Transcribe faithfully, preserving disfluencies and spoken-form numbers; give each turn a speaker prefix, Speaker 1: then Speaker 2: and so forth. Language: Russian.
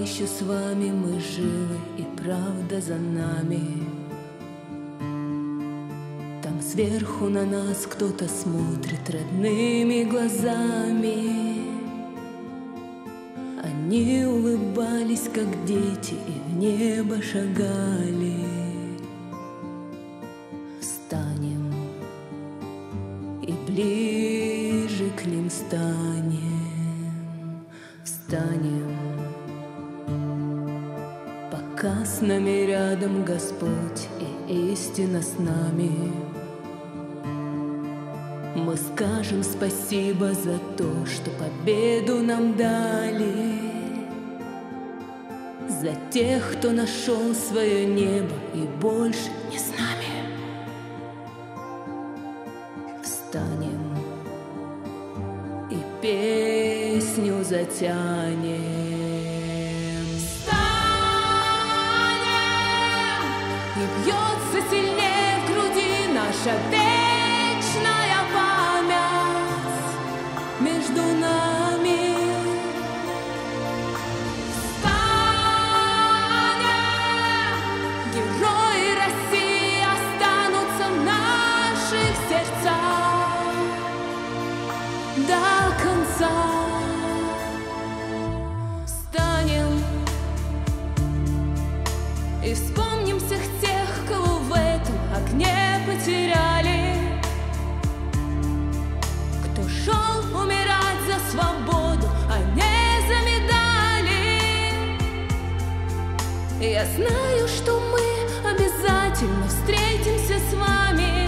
Speaker 1: еще с вами мы живы, и правда за нами. Там сверху на нас кто-то смотрит родными глазами. Они улыбались, как дети, и в небо шагали. Встанем и ближе к ним станем. Встанем, пока с нами рядом Господь и истина с нами. Мы скажем спасибо за то, что победу нам дали, за тех, кто нашел свое небо и больше не с нами. Встанем и песню затянем. Встанем, и бьется сильнее в груди наша вечная память между нами. Встанем, герои России останутся в наших сердцах до конца. Встанем и вспомним всех тех, кого в этом огне потеряли, кто шел умирать за свободу, а не за медали. Я знаю, что мы обязательно встретимся с вами